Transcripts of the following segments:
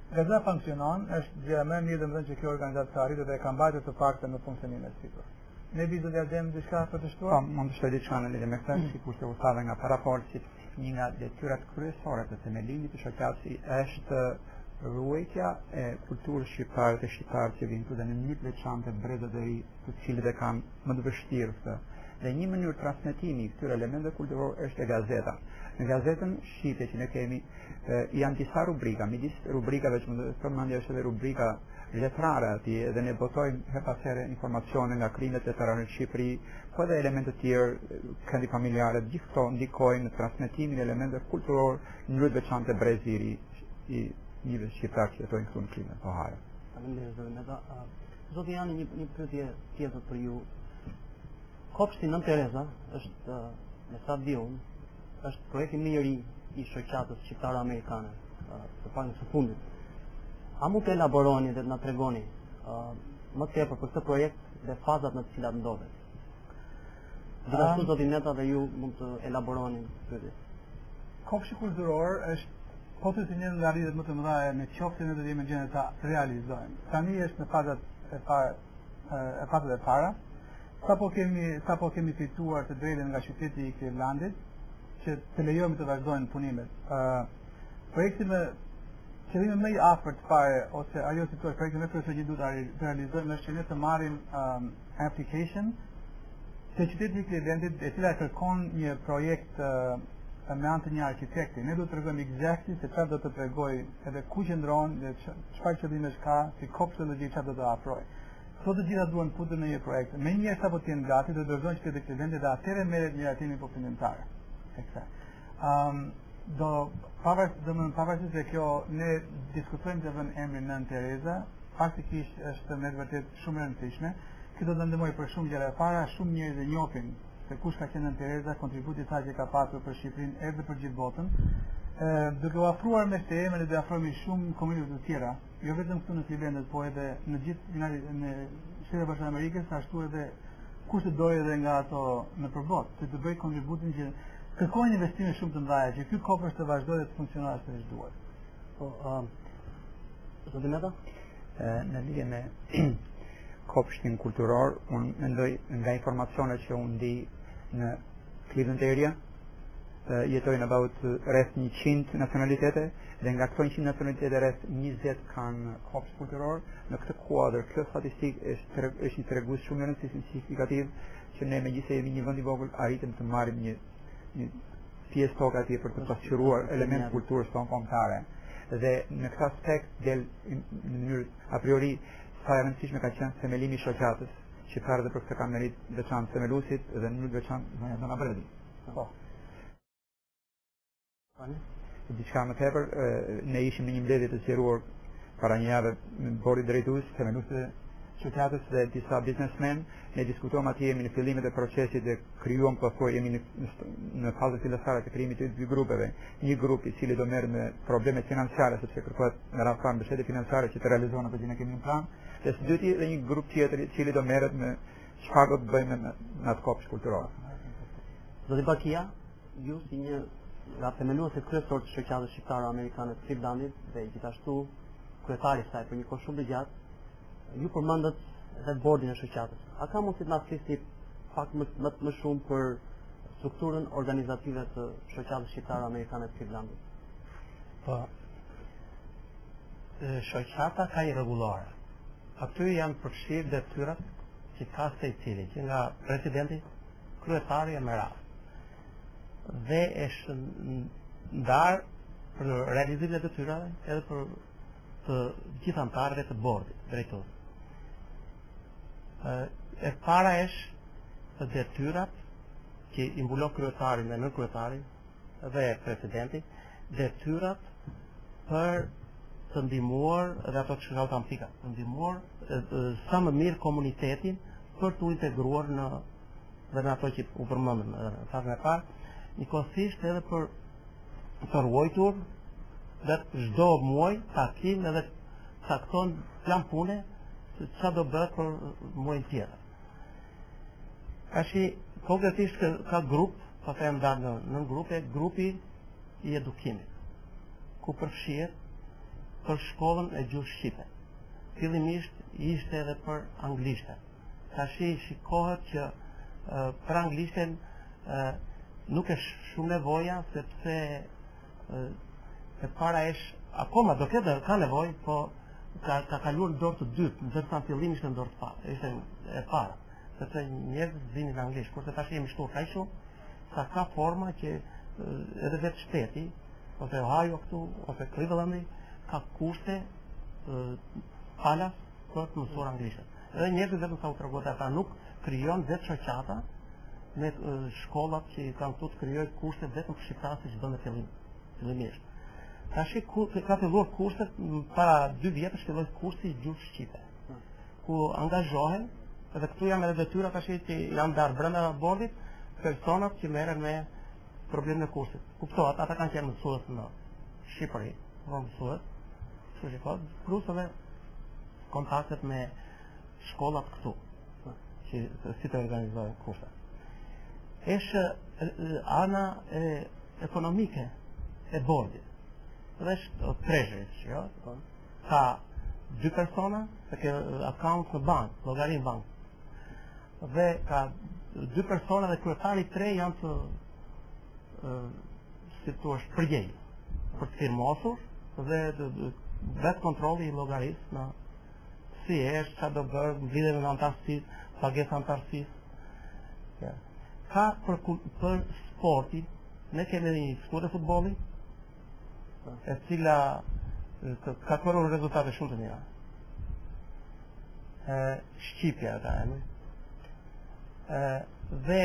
Gazeta funksionon, është gjë më e mirë domethënë që kjo organizatë ka arritur dhe e ka mbajtur të paktën në funksionim të sikur. Ne vizë dhe ardhem diçka për të shtuar? Po, mund të shtoj diçka në lidhje me këtë, sikur se u thave nga paraportit, një nga detyrat kryesore të themelimit të shoqatës është ruajtja e kulturës shqiptare të shqiptarëve që vinë këtu dhe në mënyrë të veçantë brezat e ri, të cilët e kanë më të vështirë këtë. Dhe një mënyrë transmetimi i këtyre elementeve kulturore është e gazeta. Në gazetën shqipe që ne kemi janë disa rubrika, midis rubrikave që më përmendja është edhe rubrika letrare atje dhe ne botojmë her pas here informacione nga krimet letrare në Shqipëri, po edhe elemente të tjerë, këndi familjare, gjithë këto ndikojnë në transmetimin e elementeve kulturore në mënyrë të veçantë breziri i njëve shqiptar që jetojnë këtu në klimën kohare. Faleminderit zoti Meta. Zoti janë një pyetje tjetër për ju. Kopshti Nën Tereza është me sa di unë, është projekti më i ri i shoqatës shqiptare amerikane të pak së fundit. A mund të elaboroni dhe të na tregoni më tepër për këtë projekt dhe fazat në të cilat ndodhet? Gjithashtu zoti Meta dhe ju mund të elaboroni pyetjen. Kopshti kulturor është po të një nga rritjet më të mëdha me qoftë ne do të jemi në gjendje ta realizojmë. Tani është në fazat e para. Sapo kemi fituar të drejtën nga qyteti i Clevelandit që të lejojmë të vazhdojnë punimet. Projekti me qëllimi më i afërt fare ose ajo si thua projekti më kryesor që duhet të realizojmë është që ne të marrim application të qytetit të Clevelandit e cila kërkon një projekt me anë të një arkitekti. Ne do të tregojmë exactly se çfarë do të tregoj, edhe ku qëndron, dhe çfarë qëllimesh ka, si kopsologjik çfarë do të afroj. Këto të gjitha duhen futur në një projekt. Me njëherë sapo të jenë gati, do të dorëzojnë qytetet e Clevelandit dhe atëherë merret miratimi përfundimtar. Pavarësisht se kjo ne diskutojmë të vënë emrin Nën Tereza, faktikisht është me vërtet shumë e rëndësishme. Kjo do të ndihmojë për shumë gjëra. Para shumë njerëz e njohin se kush ka qenë Nën Tereza, kontributi i saj që ka pasur për Shqipërinë edhe për gjithë botën. Duke u afruar me këtë emër dhe afrohemi shumë komunitete të tjera, jo vetëm këtu në Cleveland, po edhe në gjithë në Shtetet e Bashkuara të Amerikës, ashtu edhe kush të dojë edhe nga ato në përbot, të bëjë kontributin që kërkojnë investime shumë të mëdha që ky kopësht të vazhdojë dhe të funksionojë ashtu siç duhet. Po, zoti Meta? Në lidhje me kopshtin kulturor, unë mendoj nga informacionet që unë di në Cleveland area, jetojnë about rreth 100 nacionalitete dhe nga këto 100 nacionalitete rreth 20 kanë kopsht kulturor. Në këtë kuadër, kjo statistik është një tregues shumë i rëndësishëm signifikativ që ne megjithëse jemi një vend i vogël arritëm të marrim një pjesë tokë atje për të pasqyruar elementet e kulturës tonë kombëtare. Dhe në këtë aspekt del në mënyrë a priori sa e rëndësishme ka qenë themelimi i shoqatës shqiptare dhe për këtë kanë merit veçantë themeluesit dhe në mënyrë të veçantë zonja Dona Bredi. Po. Diçka më tepër, ne ishim në një mbledhje të zgjeruar para një jave me bori drejtues, themeluesve shoqatës dhe disa biznesmen. Ne diskutuam atje, jemi në fillimet e procesit dhe krijuam jemi në fazën fillestare të krijimit të dy grupeve. Një grup i cili do merret me probleme financiare sepse kërkohet nga rafa mbështetje financiare që të realizohen ato që ne kemi në plan, dhe së dyti dhe një grup tjetër i cili do merret me çfarë do të bëjmë në atë kopsht kulturor. Zoti Bakia, ju si një nga themeluesit kryesor të shoqatës shqiptare amerikane të Clevelandit dhe gjithashtu kryetari i saj për një kohë shumë të gjatë, ju përmendët edhe bordin e shoqatës. A ka mundësi të na flisni pak më shumë për strukturën organizative të shoqatës shqiptare amerikane të Clevelandit? Po. Shoqata ka irregullore. Aty janë përfshirë detyrat që ka secili, që nga presidenti, kryetari e me radhë. Dhe është ndarë për realizimin e detyrave edhe për të gjithë anëtarëve të bordit drejtues. E para është të detyrat që i mbulon kryetari dhe nën kryetari dhe presidenti, detyrat për të ndihmuar edhe ato që shkallë tamfika, të ndihmuar sa më mirë komunitetin për të integruar dhe në ato që u përmendën në fazën e parë, njëkohësisht edhe për të ruajtur dhe çdo muaj takim edhe cakton plan pune se çfarë do bëhet për muajin tjetër. Tashi konkretisht ka grup, pastaj ndarë në grupe, grupi i edukimit, ku përfshihet për shkollën e gjuhës shqipe. Fillimisht ishte edhe për anglishten. Tashi shikohet që për anglishten nuk është shumë nevoja, sepse e para është akoma do ketë ka nevojë, po ka kaluar në dorë të dytë, ndërsa në fillim ishte në dorë të parë, ishte e para, sepse njerëzit zinin anglisht, kurse tash jemi shtuar kaq shumë sa ka forma që edhe vetë shteti, ose Ohio këtu, ose Clevelandi, ka kurse falas për të mësuar anglisht. Edhe njerëzit vetëm sa u treguat ata nuk krijon vetë shoqata me shkollat që kanë këtu të krijojnë kurse vetëm për shqiptarë siç bënë fillimisht. Tash ka filluar kurset para 2 vjetësh filloi kursi i gjuhës shqipe, ku angazhohen, edhe këtu janë edhe detyra tash që janë ndarë brenda bordit personat që merren me problemin e kursit. Kuptohet, ata kanë qenë mësues në Shqipëri, mësues, plus edhe kontaktet me shkollat këtu, që si të organizojnë kurset. Është ana ekonomike e bordit, dhe është treasurit, ka 2 persona, ke account në bank, llogari në bank, dhe ka 2 persona dhe kryetari 3 janë të si tu është përgjej për të firmosur dhe vetë kontrolli i llogarisë në si është, çfarë do bërë, lidhje me antarësisë, pagesë antarësisë. Ka për sportin, ne kemi një skuadër futbolli, e cila ka korruar rezultate shumë të mira. Shqipja ka emrin. Dhe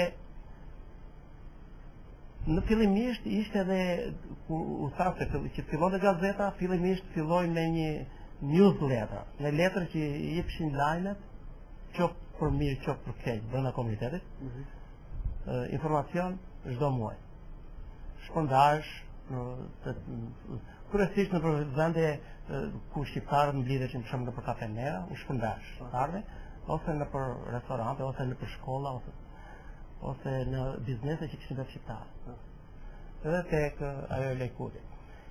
në fillimisht ishte edhe u thashë që fillonte gazeta, fillimisht filloi me një newsletter, me letër që i jepshin lajmet, qoftë për mirë, qoftë për keq, brenda komunitetit. Informacion çdo muaj. Shpërndarsh kryesisht në vende ku shqiptarët mblidheshin për shembull në kafenera, u shpërndarsh ose në për restorante, ose në për shkolla, ose në biznese që kishin vetë shqiptarë. Edhe tek ajo e lejkurit.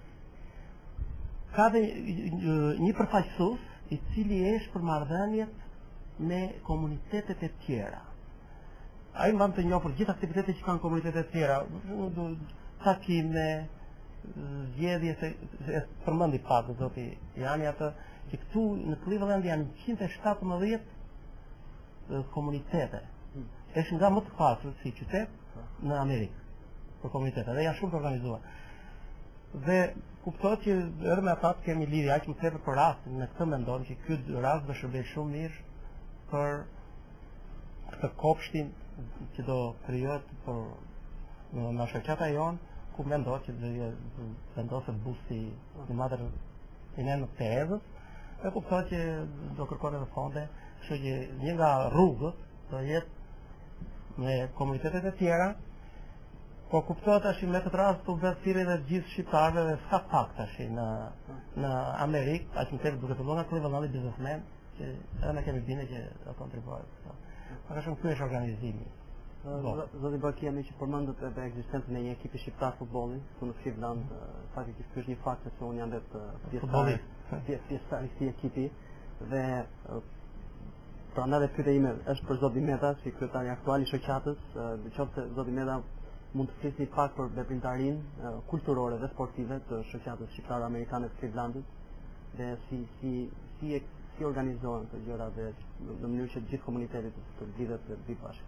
Ka dhe një përfaqësues i cili është për marrëdhëniet me komunitetet e tjera. Ai mban të njohur gjithë aktivitetet që kanë komunitete të tjera, takime, zgjedhje, se përmendi pak zoti Jani atë që këtu në Cleveland janë 117 komunitete. Është nga më të pasur si qytet në Amerikë për komunitete dhe janë shumë të organizuar. Dhe kuptohet që edhe me ata kemi lidhje aq më tepër për rastin, në këtë mendon që ky rast do shërbej shumë mirë për këtë kopshtin që do krijohet për në shoqata jonë, ku mendohet që do vendoset busti i madh i nënë Terezës, dhe kuptohet që do kërkon edhe fonde, kështu që një nga rrugët do jetë me komunitetet e tjera, po kuptohet tash në këtë rast u bë thirrje dhe gjithë shqiptarëve dhe sa pak tash në Amerikë, aq më tepër duke filluar nga Clevelandi biznesmen, që edhe ne kemi bindje që do kontribuojë. Por ashtu ky është organizimi. Zoti Bakiani që përmendët edhe ekzistencën e një ekipi shqiptar futbolli këtu në Cleveland, faktikisht ky është një fakt se unë jam vetë pjesëtar i këtij ekipi dhe prandaj edhe pyetja ime është për zotin Meta, si kryetari aktual i shoqatës, nëse zoti Meta mund të flisni pak për veprimtarinë kulturore dhe sportive të shoqatës shqiptare amerikane të Clevelandit dhe si organizohen këto gjëra dhe në mënyrë që gjithë komuniteti të lidhet dhe të bashkë.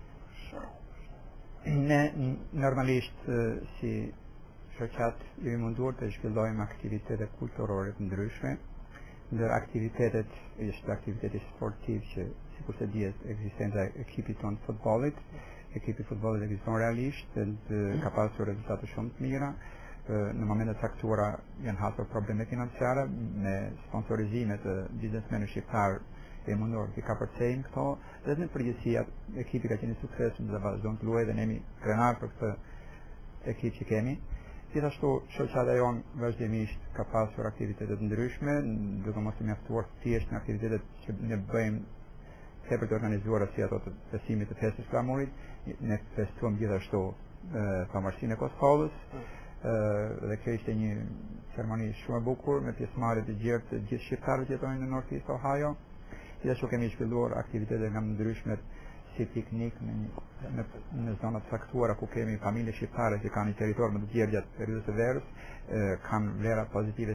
Ne normalisht si shoqat jemi munduar të zhvillojmë aktivitete kulturore të ndryshme, ndër aktivitetet është aktiviteti sportiv që sikurse dihet ekzistenca e ekipit tonë futbollit. Ekipi futbollit ekziston realisht dhe ka pasur rezultate shumë të mira. Në momentet caktuara janë hasur probleme financiare me sponsorizime të biznesmenëve shqiptar e mundur të kapërcejnë këto dhe në përgjithësi ekipi ka qenë sukses dhe vazhdon të luajë dhe ne jemi krenar për këtë ekip që kemi. Gjithashtu shoqata jonë vazhdimisht ka pasur aktivitete të ndryshme, duke mos u mjaftuar thjesht në aktivitetet që ne bëjmë tepër të organizuara si ato të fesimit të festës flamurit. Ne festuam gjithashtu pavarësinë e Kosovës, dhe kjo ishte një ceremoni shumë e bukur me pjesëmarrje të gjithë shqiptarët që jetojnë në Northeast Ohio. Gjithashtu kemi shpelluar aktivitete nga ndryshmet si piknik në zonat caktuara ku kemi familje shqiptare që kanë një territor më të gjerë gjatë periudhës së verës, kanë vlera pozitive